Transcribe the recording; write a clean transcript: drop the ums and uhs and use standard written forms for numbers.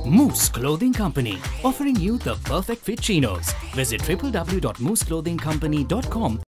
Moose Clothing Company, offering you the perfect fit chinos. Visit www.mooseclothingcompany.com